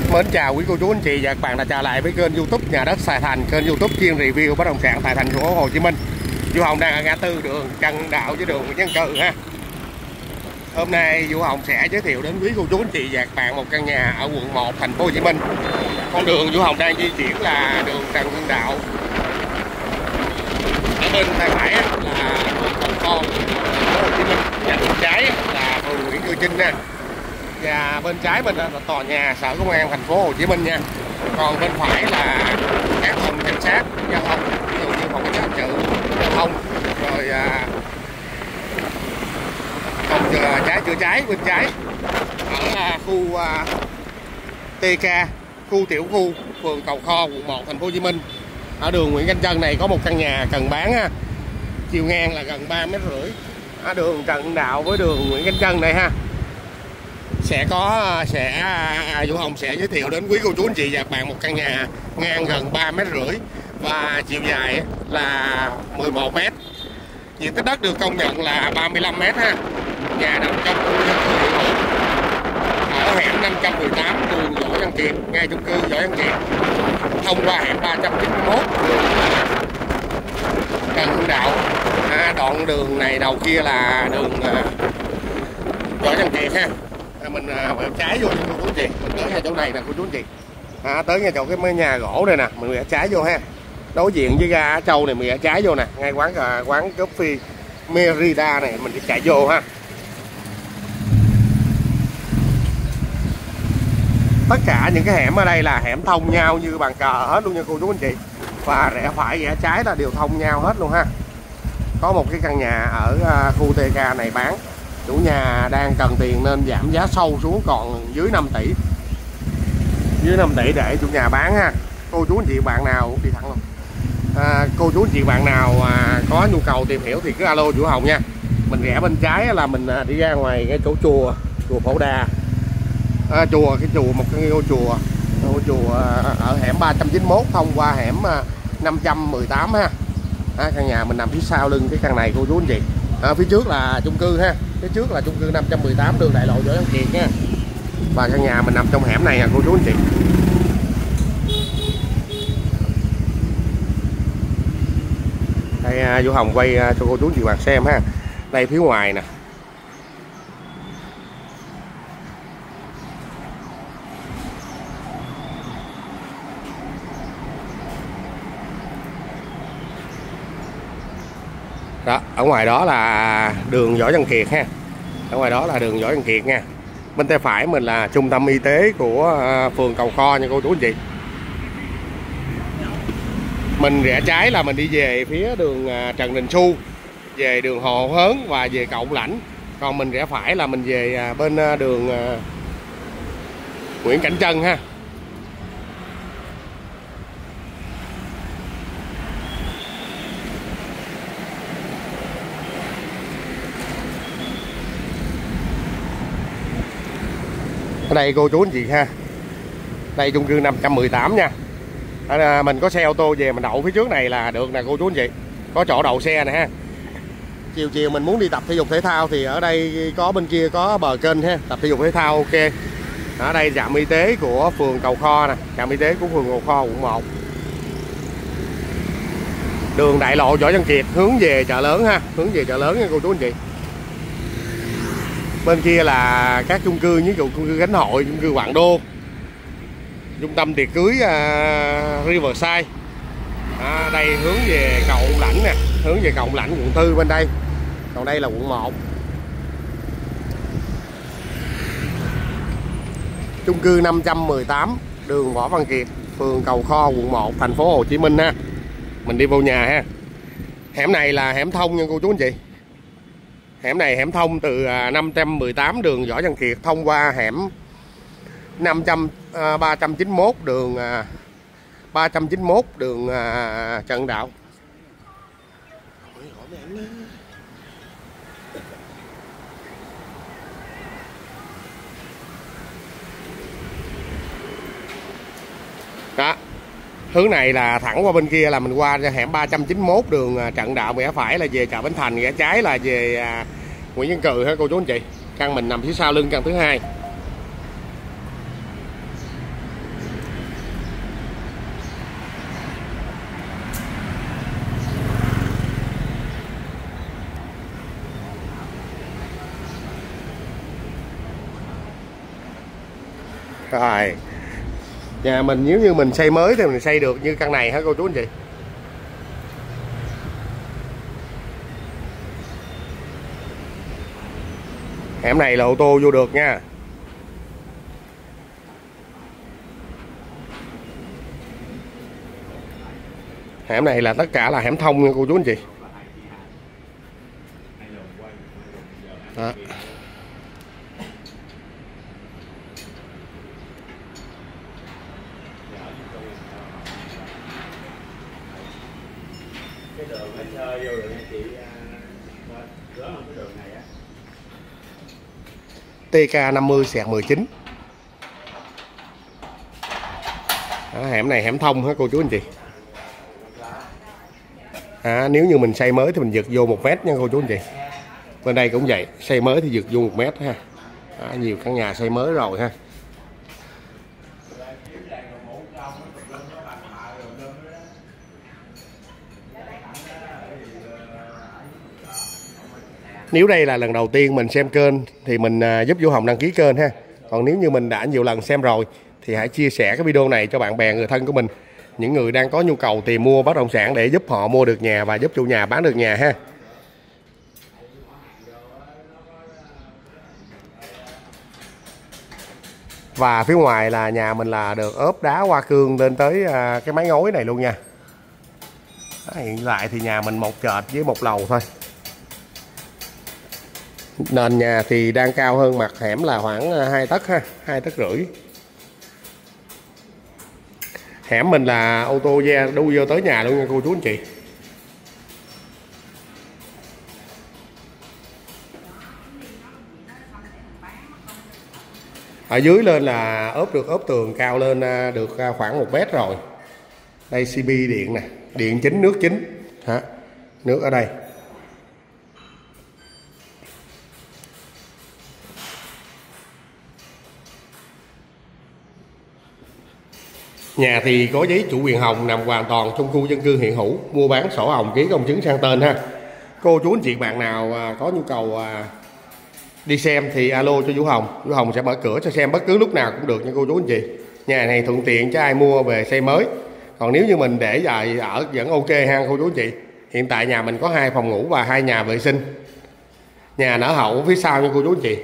Mến chào quý cô chú anh chị và các bạn đã trở lại với kênh YouTube Nhà Đất Sài Thành, kênh YouTube chuyên review bất động sản tại thành phố Hồ Chí Minh. Vũ Hồng đang ở ngã tư đường Trần Đạo với đường Nguyễn Văn Cừ ha. Hôm nay Vũ Hồng sẽ giới thiệu đến quý cô chú anh chị và các bạn một căn nhà ở quận 1 thành phố Hồ Chí Minh. Con đường Vũ Hồng đang di chuyển là đường Trần Đạo. Ở bên tay phải là phường Cầu Kho, thành phố Hồ Chí Minh, và bên trái là phường Nguyễn Cư Trinh nha. Và bên trái mình là tòa nhà Sở Công an thành phố Hồ Chí Minh nha. Còn bên phải là các phòng cảnh sát giao thông, ví dụ như phòng cảnh sát hình sự, giao thông, rồi phòng chữa cháy bên trái. Ở khu TK, khu tiểu khu phường Cầu Kho, quận 1 thành phố Hồ Chí Minh. Ở đường Nguyễn Văn Trân này có một căn nhà cần bán ha. Chiều ngang là gần 3,5 m. Ở đường Trần Đạo với đường Nguyễn Văn Trân này ha. Vũ Hồng sẽ giới thiệu đến quý cô chú anh chị và các bạn một căn nhà ngang gần 3,5 m và chiều dài là 11 m. Diện tích đất được công nhận là 35 m ha. Nhà nằm trong khu dân cư hiện hữu ở hẻm 518 đường Võ Văn Kiệt, ngay chung cư Võ Văn Kiệt, thông qua hẻm 391 đường Trần Đạo. Đoạn đường này đầu kia là đường Võ Văn Kiệt ha. Mình quẹo trái vô nha cô chú anh chị, mình tới ngay chỗ này nè cô chú anh chị. Tới ngay chỗ cái nhà gỗ này nè, mình quẹo trái vô ha. Đối diện với ga Á Châu này mình quẹo trái vô nè, ngay quán coffee Merida này mình đi chạy vô ha. Tất cả những cái hẻm ở đây là hẻm thông nhau như bàn cờ hết luôn nha cô chú anh chị. Và rẽ phải rẽ trái là đều thông nhau hết luôn ha. Có một cái căn nhà ở khu TK này bán. Chủ nhà đang cần tiền nên giảm giá sâu xuống còn dưới 5 tỷ. Dưới 5 tỷ để chủ nhà bán ha. Cô chú anh chị bạn nào đi thẳng luôn. Cô chú anh chị bạn nào có nhu cầu tìm hiểu thì cứ alo Vũ Hồng nha. Mình rẽ bên trái là mình đi ra ngoài cái chỗ chùa Phổ Đà. Một cái ngôi chùa ở hẻm 391 thông qua hẻm 518 ha. Căn nhà mình nằm phía sau lưng cái căn này cô chú anh chị. Phía trước là chung cư ha. Phía trước là chung cư 518 đường đại lộ Võ Văn Kiệt nha. Và căn nhà mình nằm trong hẻm này nha cô chú anh chị. Đây Vũ Hồng quay cho cô chú anh chị bạn xem ha. Đây phía ngoài nè. Đó, ở ngoài đó là đường Võ Văn Kiệt ha. Ở ngoài đó là đường Võ Văn Kiệt nha. Bên tay phải mình là trung tâm y tế của phường Cầu Kho nha cô chú anh chị. Mình rẽ trái là mình đi về phía đường Trần Đình Xu, về đường Hồ Hớn và về cầu Lãnh. Còn mình rẽ phải là mình về bên đường Nguyễn Cảnh Trân ha. Ở đây cô chú anh chị ha. Đây chung cư 518 nha. Mình có xe ô tô về mình đậu phía trước này là được nè cô chú anh chị. Có chỗ đậu xe nè ha. Chiều mình muốn đi tập thể dục thể thao thì ở đây có bên kia có bờ kênh ha. Tập thể dục thể thao ok. Ở đây trạm y tế của phường Cầu Kho nè. Trạm y tế của phường Cầu Kho quận 1. Đường đại lộ Võ Văn Kiệt hướng về chợ lớn ha. Hướng về chợ lớn nha cô chú anh chị. Bên kia là các chung cư như chung cư Khánh Hội, chung cư Hoàng Đô, trung tâm tiệc cưới Riverside. Đây hướng về cầu Lãnh nè, hướng về cầu Lãnh quận 4 bên đây. Còn đây là quận 1. Chung cư 518 đường Võ Văn Kiệt, phường Cầu Kho, quận 1, thành phố Hồ Chí Minh ha. Mình đi vô nhà ha. Hẻm này là hẻm thông nha cô chú anh chị. Hẻm này hẻm thông từ 518 đường Võ Văn Kiệt thông qua hẻm 391 đường Trần Đạo. Đó. Hướng này là thẳng qua bên kia là mình qua hẻm 391 đường Trần Đạo, rẽ phải là về chợ Bến Thành, rẽ trái là về Nguyễn Văn Cừ ha cô chú anh chị. Căn mình nằm phía sau lưng căn thứ hai. Rồi, nhà mình nếu như mình xây mới thì mình xây được như căn này hả cô chú anh chị? Hẻm này là ô tô vô được nha. Hẻm này là tất cả là hẻm thông nha cô chú anh chị. Đó. Cái đường nó chơi vô được nha chị, lớn hơn cái đường này á. TK50/19. Đó, hẻm này hẻm thông hả cô chú anh chị? Nếu như mình xây mới thì mình giật vô 1 mét nha cô chú anh chị. Bên đây cũng vậy, xây mới thì giật vô 1 mét ha. Nhiều căn nhà xây mới rồi ha. Nếu đây là lần đầu tiên mình xem kênh thì mình giúp Vũ Hồng đăng ký kênh ha. Còn nếu như mình đã nhiều lần xem rồi thì hãy chia sẻ cái video này cho bạn bè người thân của mình, những người đang có nhu cầu tìm mua bất động sản để giúp họ mua được nhà và giúp chủ nhà bán được nhà ha. Và phía ngoài là nhà mình là được ốp đá hoa cương lên tới cái mái ngói này luôn nha. Hiện tại thì nhà mình một trệt với một lầu thôi. Nền nhà thì đang cao hơn mặt hẻm là khoảng 2 tấc ha, 2,5 tấc. Hẻm mình là ô tô đu vô tới nhà luôn nha cô chú anh chị. Ở dưới lên là ốp tường cao lên được khoảng 1 mét rồi. Đây CB điện nè, điện chính nước chính hả? Nước ở đây. Nhà thì có giấy chủ quyền hồng, nằm hoàn toàn trong khu dân cư hiện hữu, mua bán sổ hồng ký công chứng sang tên ha. Cô chú anh chị bạn nào có nhu cầu đi xem thì alo cho Vũ Hồng sẽ mở cửa cho xem bất cứ lúc nào cũng được nha cô chú anh chị. Nhà này thuận tiện cho ai mua về xây mới. Còn nếu như mình để dài ở vẫn ok ha cô chú anh chị. Hiện tại nhà mình có 2 phòng ngủ và 2 nhà vệ sinh. Nhà nở hậu phía sau nha cô chú anh chị.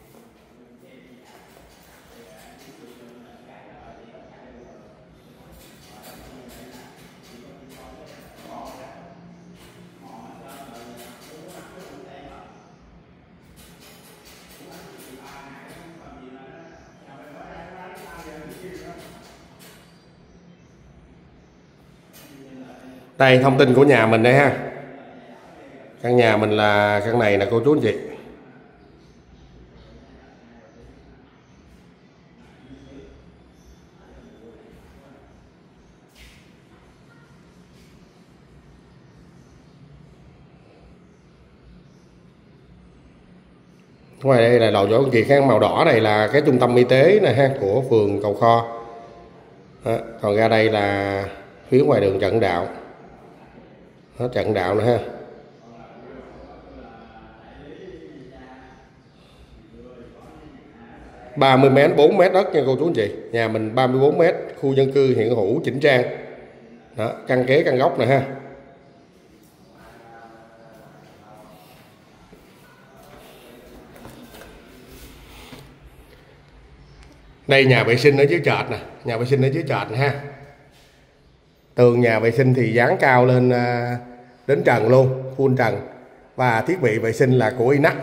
Đây thông tin của nhà mình đây ha. Căn nhà mình là căn này nè cô chú anh chị. Ngoài đây là lầu chỗ chị khác, màu đỏ này là cái trung tâm y tế này ha của phường Cầu Kho. Đó, còn ra đây là phía ngoài đường Trần Đạo. Đó, Trần Đạo nữa ha. ...30 mét, 4 mét đất nha cô chú anh chị. Nhà mình 34 mét, khu dân cư hiện hữu chỉnh trang. Đó, căn kế căn góc nè ha. Đây nhà vệ sinh ở dưới trệt nè, nhà vệ sinh ở dưới trệt nè ha. Tường nhà vệ sinh thì dán cao lên đến trần luôn, full trần. Và thiết bị vệ sinh là của Inac.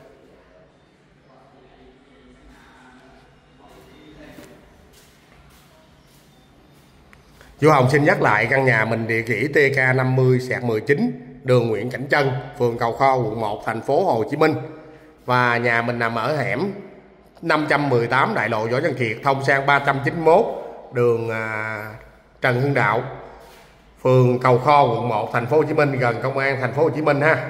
Vũ Hồng xin nhắc lại căn nhà mình địa chỉ TK50/19, đường Nguyễn Cảnh Trân, phường Cầu Kho, quận 1, thành phố Hồ Chí Minh. Và nhà mình nằm ở hẻm 518 đại lộ Võ Văn Kiệt, thông sang 391 đường Trần Hưng Đạo, phường Cầu Kho, quận 1, thành phố Hồ Chí Minh, gần công an thành phố Hồ Chí Minh ha.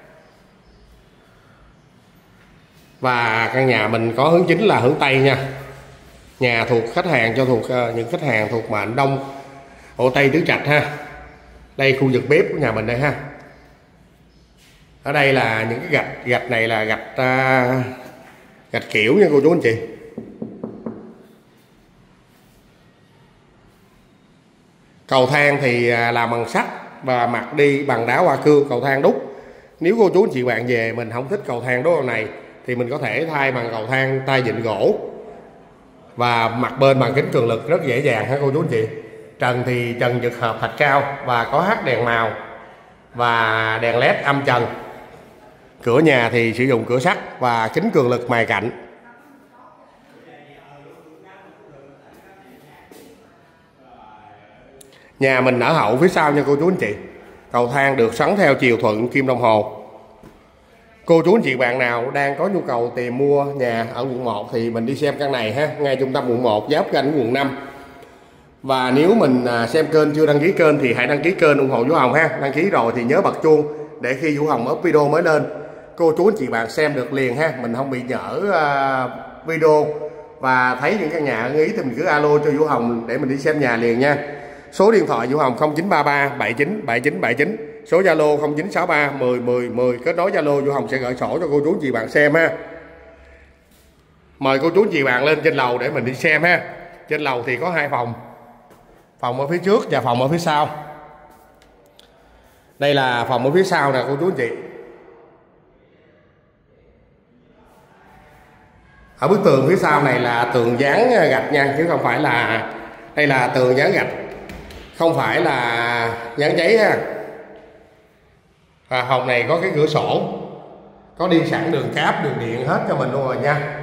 Và căn nhà mình có hướng chính là hướng Tây nha. Nhà thuộc khách hàng thuộc những khách hàng thuộc mệnh Đông, Hồ Tây Tứ Trạch ha. Đây khu vực bếp của nhà mình đây ha. Ở đây là những cái gạch này là gạch kiểu nha cô chú anh chị. Cầu thang thì làm bằng sắt và mặt đi bằng đá hoa cương, cầu thang đúc. Nếu cô chú anh chị bạn về mình không thích cầu thang đúc này thì mình có thể thay bằng cầu thang tay vịn gỗ và mặt bên bằng kính cường lực rất dễ dàng ha cô chú anh chị. Trần thì trần dược hợp thạch cao và có hắt đèn màu và đèn led âm trần. Cửa nhà thì sử dụng cửa sắt và kính cường lực mài cạnh. Nhà mình ở hậu phía sau nha cô chú anh chị. Cầu thang được xoắn theo chiều thuận kim đồng hồ. Cô chú anh chị bạn nào đang có nhu cầu tìm mua nhà ở quận 1 thì mình đi xem căn này ha, ngay trung tâm quận 1 giáp ranh quận 5. Và nếu mình xem kênh chưa đăng ký kênh thì hãy đăng ký kênh ủng hộ Vũ Hồng ha. Đăng ký rồi thì nhớ bật chuông để khi Vũ Hồng up video mới lên cô chú anh chị bạn xem được liền ha, mình không bị nhỡ video. Và thấy những căn nhà ưng ý thì mình cứ alo cho Vũ Hồng để mình đi xem nhà liền nha. Số điện thoại Vũ Hồng 0933 79 79 79, số Zalo 0963 10 10 10. Kết nối Zalo Vũ Hồng sẽ gửi sổ cho cô chú chị bạn xem ha. Mời cô chú chị bạn lên trên lầu để mình đi xem ha. Trên lầu thì có 2 phòng. Phòng ở phía trước và phòng ở phía sau. Đây là phòng ở phía sau nè cô chú chị. Ở bức tường phía sau này là tường dán gạch nha, chứ không phải là đây là tường dán gạch, không phải là dán giấy ha. Và phòng này có cái cửa sổ, có đi sẵn đường cáp, đường điện hết cho mình luôn rồi nha.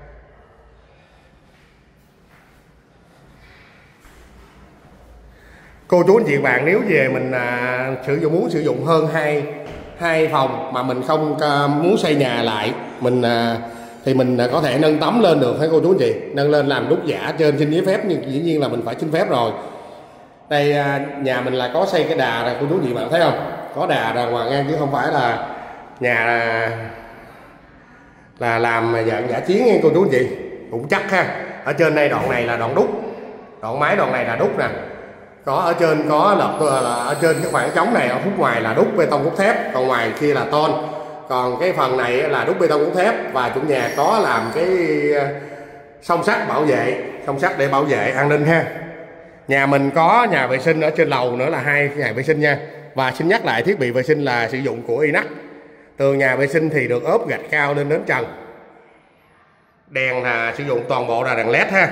Cô chú anh chị bạn nếu về mình muốn sử dụng hơn hai phòng mà mình không muốn xây nhà lại, thì mình có thể nâng tấm lên được hả cô chú anh chị, nâng lên làm đúc giả trên xin giấy phép, nhưng dĩ nhiên là mình phải xin phép rồi. Đây nhà mình là có xây cái đà này cô chú anh chị bạn thấy không, có đà đàng hoàng ngang chứ không phải là nhà là làm dạng giả chiến nha cô chú anh chị, cũng chắc ha. Ở trên đây đoạn này là đoạn đúc, đoạn mái đoạn này là đúc nè, có ở trên có ở trên cái khoảng trống này ở khúc ngoài là đúc bê tông cốt thép, còn ngoài kia là tôn. Còn cái phần này là đúc bê tông cốt thép và chủ nhà có làm cái song sắt bảo vệ, song sắt để bảo vệ an ninh ha. Nhà mình có nhà vệ sinh ở trên lầu nữa là 2 nhà vệ sinh nha. Và xin nhắc lại thiết bị vệ sinh là sử dụng của Inac. Tường nhà vệ sinh thì được ốp gạch cao lên đến trần. Đèn là sử dụng toàn bộ là đèn led ha.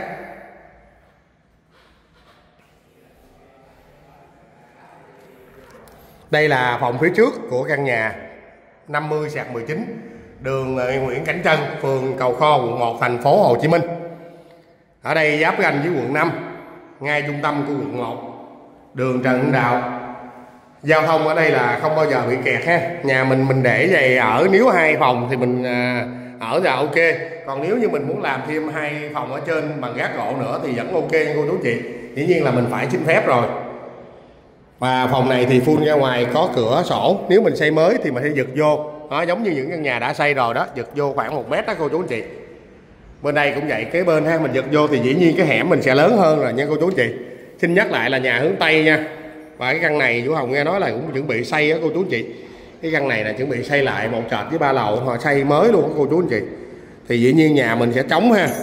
Đây là phòng phía trước của căn nhà 50/19, đường Nguyễn Cảnh Trân, phường Cầu Kho, quận 1, thành phố Hồ Chí Minh. Ở đây giáp ranh với quận 5, ngay trung tâm của quận 1, đường Trần Hưng Đạo. Giao thông ở đây là không bao giờ bị kẹt ha. Nhà mình để vậy ở, nếu 2 phòng thì mình ở là ok. Còn nếu như mình muốn làm thêm 2 phòng ở trên bằng gác gỗ nữa thì vẫn ok nha cô chú chị. Dĩ nhiên là mình phải xin phép rồi. Và phòng này thì full ra ngoài có cửa sổ, nếu mình xây mới thì mình sẽ giật vô đó, giống như những căn nhà đã xây rồi đó, giật vô khoảng 1 mét đó cô chú anh chị. Bên đây cũng vậy, kế bên ha, mình giật vô thì dĩ nhiên cái hẻm mình sẽ lớn hơn rồi nha cô chú anh chị. Xin nhắc lại là nhà hướng Tây nha. Và cái căn này Vũ Hồng nghe nói là cũng chuẩn bị xây á cô chú anh chị. Cái căn này là chuẩn bị xây lại 1 trệt với 3 lầu, họ xây mới luôn á cô chú anh chị. Thì dĩ nhiên nhà mình sẽ trống ha.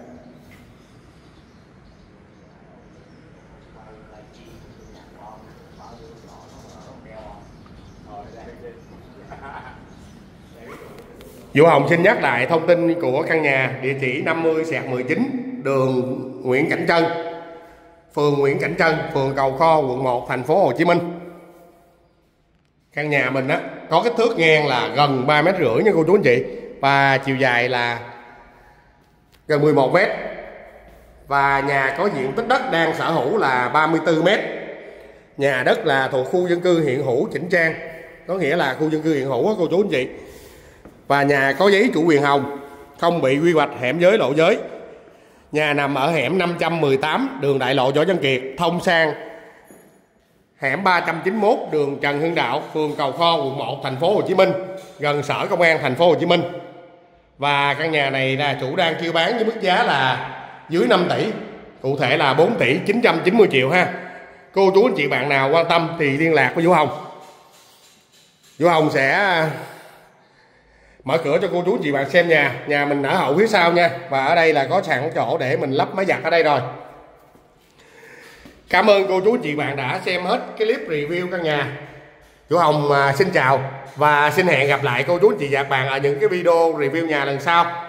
Vũ Hồng xin nhắc lại thông tin của căn nhà, địa chỉ 50/19, đường Nguyễn Cảnh Trân, phường Nguyễn Cảnh Trân, phường Cầu Kho, quận 1, thành phố Hồ Chí Minh. Căn nhà mình á có kích thước ngang là gần 3,5 mét nha cô chú anh chị, và chiều dài là gần 11 mét. Và nhà có diện tích đất đang sở hữu là 34 mét. Nhà đất là thuộc khu dân cư hiện hữu chỉnh trang, có nghĩa là khu dân cư hiện hữu á cô chú anh chị. Và nhà có giấy chủ quyền hồng, không bị quy hoạch hẻm giới lộ giới. Nhà nằm ở hẻm 518, đường đại lộ Võ Văn Kiệt, thông sang hẻm 391, đường Trần Hưng Đạo, phường Cầu Kho, quận 1, thành phố Hồ Chí Minh, gần Sở Công an thành phố Hồ Chí Minh. Và căn nhà này là chủ đang kêu bán với mức giá là dưới 5 tỷ, cụ thể là 4 tỷ 990 triệu ha. Cô chú anh chị bạn nào quan tâm thì liên lạc với Vũ Hồng. Vũ Hồng sẽ mở cửa cho cô chú chị bạn xem nhà. Nhà mình ở hậu phía sau nha. Và ở đây là có sẵn chỗ để mình lắp máy giặt ở đây rồi. Cảm ơn cô chú chị bạn đã xem hết cái clip review căn nhà. Chú Hồng xin chào và xin hẹn gặp lại cô chú chị và bạn ở những cái video review nhà lần sau.